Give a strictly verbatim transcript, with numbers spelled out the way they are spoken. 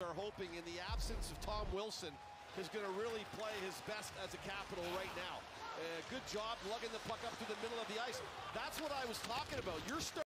are hoping, in the absence of Tom Wilson, is going to really play his best as a Capital right now. Uh, good job lugging the puck up to the middle of the ice. That's what I was talking about. You're starting